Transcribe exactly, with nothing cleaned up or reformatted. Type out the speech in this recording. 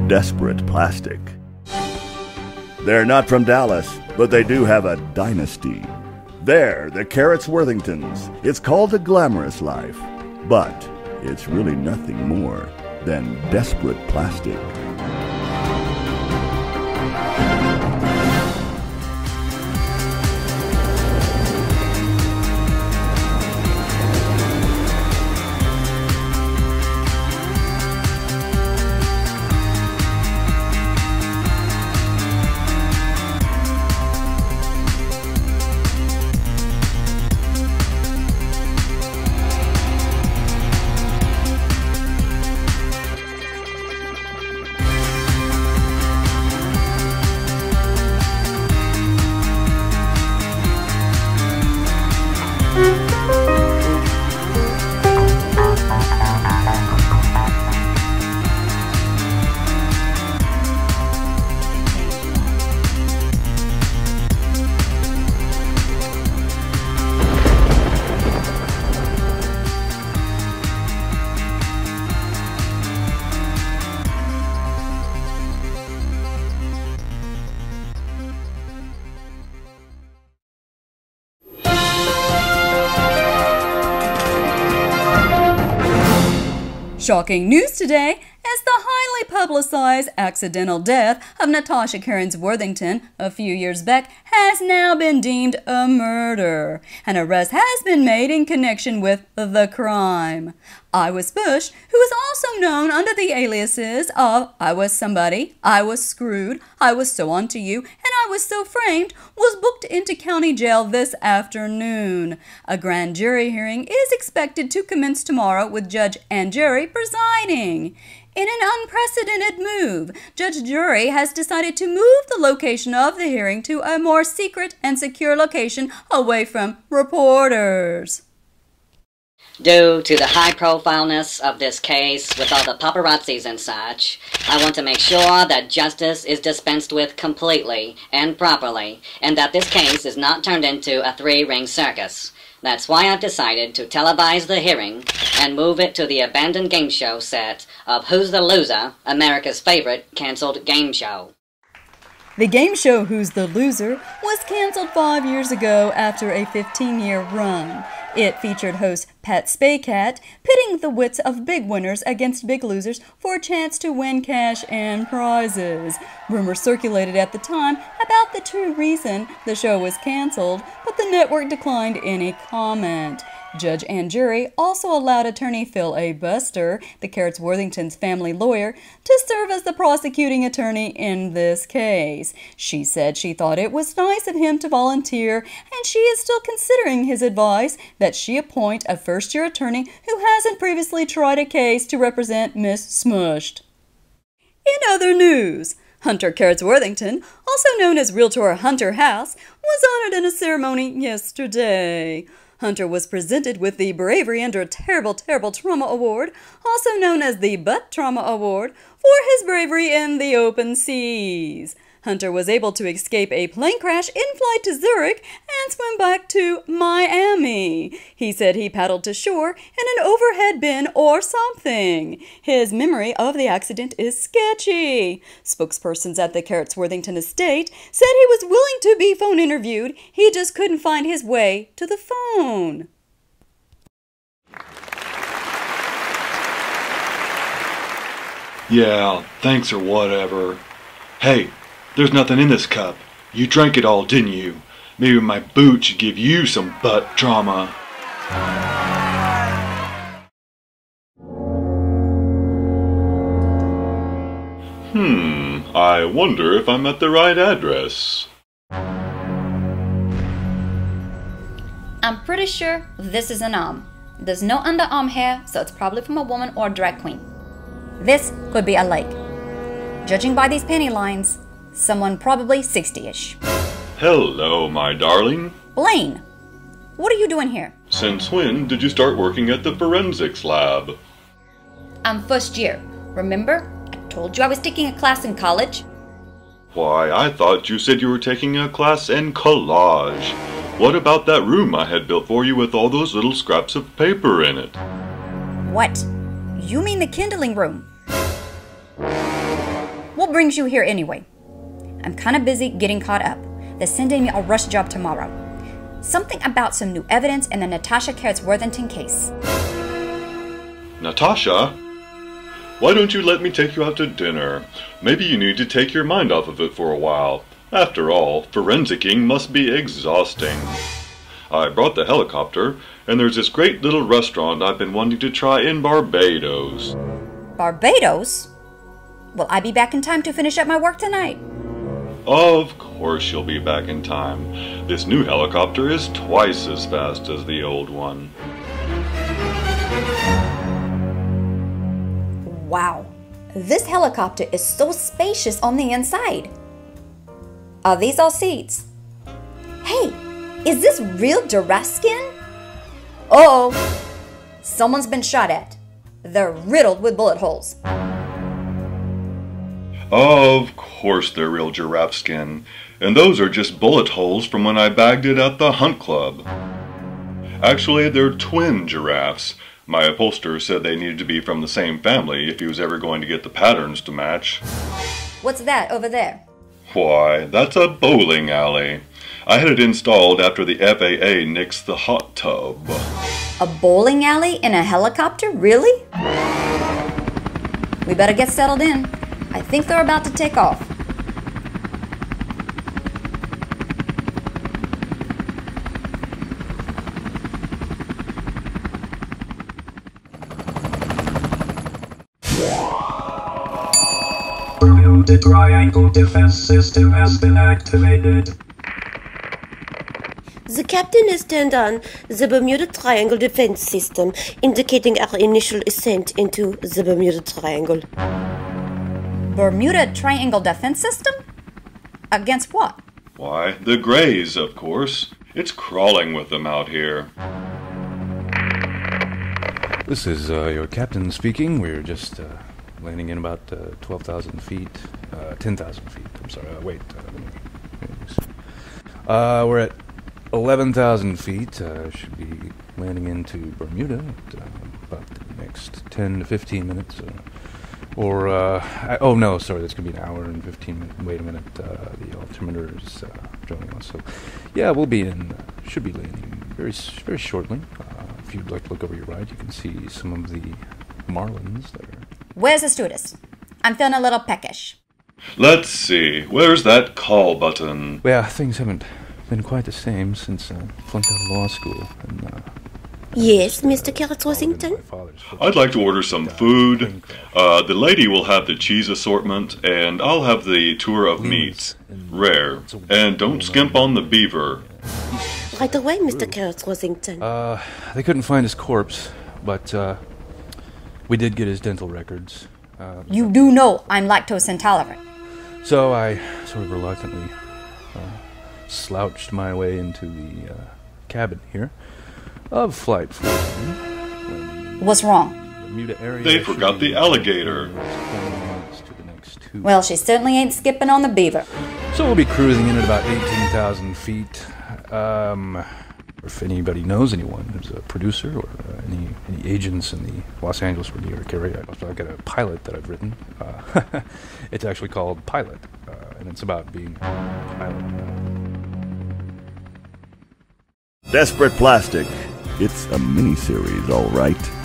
Desperate Plastic. They're not from Dallas, but they do have a dynasty. They're the Caratsworthingtons. It's called a glamorous life, but it's really nothing more than desperate plastic. Shocking news today is the highly publicized accidental death of Natasha Caratsworthington a few years back has now been deemed a murder. An arrest has been made in connection with the crime. I Was Bush, who is also known under the aliases of I Was Somebody, I Was Screwed, I Was So Onto You, and I Was So Framed, was booked into county jail this afternoon. A grand jury hearing is expected to commence tomorrow with Judge and jury presiding. In an unprecedented move, Judge Jury has decided to move the location of the hearing to a more secret and secure location away from reporters. Due to the high profileness of this case with all the paparazzis and such, I want to make sure that justice is dispensed with completely and properly, and that this case is not turned into a three-ring circus. That's why I've decided to televise the hearing and move it to the abandoned game show set of Who's the Loser, America's favorite canceled game show. The game show Who's the Loser was canceled five years ago after a fifteen-year run. It featured host Pat Spaycat pitting the wits of big winners against big losers for a chance to win cash and prizes. Rumors circulated at the time about the true reason the show was canceled, but the network declined any comment. Judge and jury also allowed attorney Phil A. Buster, the Caratsworthington's family lawyer, to serve as the prosecuting attorney in this case. She said she thought it was nice of him to volunteer, and she is still considering his advice that she appoint a first-year attorney who hasn't previously tried a case to represent Miss Smushed. In other news, Hunter Caratsworthington, also known as Realtor Hunter House, was honored in a ceremony yesterday. Hunter was presented with the Bravery Under Terrible, Terrible Trauma Award, also known as the Butt Trauma Award, for his bravery in the open seas. Hunter was able to escape a plane crash in flight to Zurich and swim back to Miami. He said he paddled to shore in an overhead bin or something. His memory of the accident is sketchy. Spokespersons at the Caratsworthington estate said he was willing to be phone interviewed. He just couldn't find his way to the phone. Yeah, thanks or whatever. Hey, there's nothing in this cup. You drank it all, didn't you? Maybe my boot should give you some butt trauma. Hmm, I wonder if I'm at the right address. I'm pretty sure this is an arm. There's no underarm hair, so it's probably from a woman or a drag queen. This could be a leg. Judging by these panty lines, someone probably sixty-ish. Hello, my darling. Blaine, what are you doing here? Since when did you start working at the forensics lab? I'm first year. Remember? I told you I was taking a class in college. Why, I thought you said you were taking a class in collage. What about that room I had built for you with all those little scraps of paper in it? What? You mean the kindling room? What brings you here anyway? I'm kind of busy getting caught up. They're sending me a rush job tomorrow. Something about some new evidence in the Natasha Caratsworthington case. Natasha? Why don't you let me take you out to dinner? Maybe you need to take your mind off of it for a while. After all, forensicing must be exhausting. I brought the helicopter, and there's this great little restaurant I've been wanting to try in Barbados. Barbados? Will I be back in time to finish up my work tonight? Of course you'll be back in time. This new helicopter is twice as fast as the old one. Wow, this helicopter is so spacious on the inside. Are these all seats? Hey, is this real giraffe skin? Uh-oh, someone's been shot at. They're riddled with bullet holes. Of course they're real giraffe skin, and those are just bullet holes from when I bagged it at the hunt club. Actually, they're twin giraffes. My upholsterer said they needed to be from the same family if he was ever going to get the patterns to match. What's that over there? Why, that's a bowling alley. I had it installed after the F A A nixed the hot tub. A bowling alley in a helicopter? Really? We better get settled in. I think they're about to take off. The triangle defense system has been activated. The captain has turned on the Bermuda Triangle defense system, indicating our initial ascent into the Bermuda Triangle. Bermuda Triangle defense system? Against what? Why, the Greys, of course. It's crawling with them out here. This is uh, your captain speaking. We're just uh, landing in about uh, twelve thousand feet. Uh, ten thousand feet. I'm sorry. Uh, wait. Uh, let me, let me see. Uh, we're at eleven thousand feet. Uh, should be landing into Bermuda at uh, about the next ten to fifteen minutes. Uh, or, uh, I, oh no, sorry, that's going to be an hour and fifteen minutes. Wait a minute. Uh, the altimeter is uh, joining us. So, yeah, we'll be in, uh, should be landing very, very shortly. Uh, if you'd like to look over your right, you can see some of the marlins there. Where's the stewardess? I'm feeling a little peckish. Let's see, where's that call button? Well, yeah, things haven't been quite the same since I uh, flunked out of law school. And, uh, yes, Mister Caratsworthington? I'd like to order some food. Uh, the lady will have the cheese assortment, and I'll have the tour of meats. Rare. And don't skimp on the beaver. Right away, Mister Caratsworthington. Uh, they couldn't find his corpse, but, uh, we did get his dental records. Uh, you do know I'm lactose intolerant. So I sort of reluctantly uh, slouched my way into the uh, cabin here of Flight fourteen. What's wrong? Bermuda area. They forgot the alligator. To the next two. Well, she certainly ain't skipping on the beaver. So we'll be cruising in at about eighteen thousand feet. Um... If anybody knows anyone who's a producer or uh, any any agents in the Los Angeles or New York area, I've got a pilot that I've written. Uh, it's actually called Pilot, uh, and it's about being a pilot. Desperate Plastic. It's a miniseries, all right.